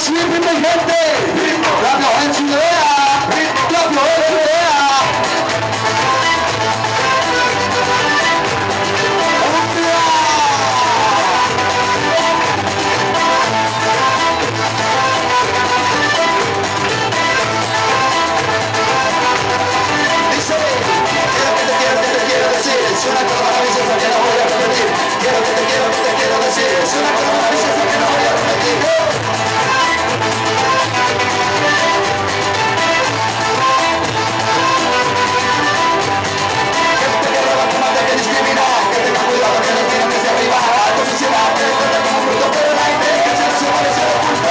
siempre mi gente. Cambio en su idea. Cambio en su idea. Dice, quiero decir, es una cosa maravillosa que no voy a repetir. Quiero decir, es una cosa maravillosa que no voy a repetir. Que discrimina, que tenga cuidado, que no tienen desde arriba a la sociedad, que cuenta como fruto, pero la inteligencia no se parece al oculto.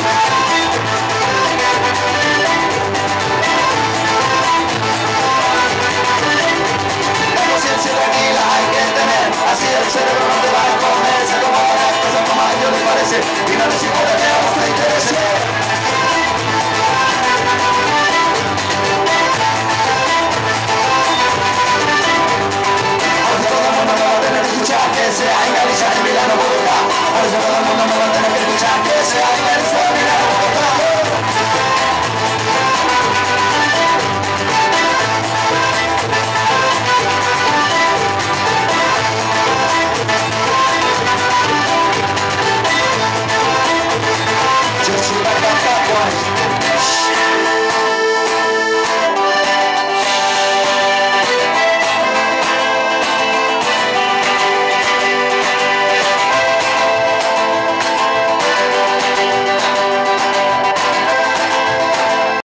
La conciencia tranquila hay que tener, así el cerebro no te va a comer, se acomoda las cosas como a ellos les parece, y no les importa que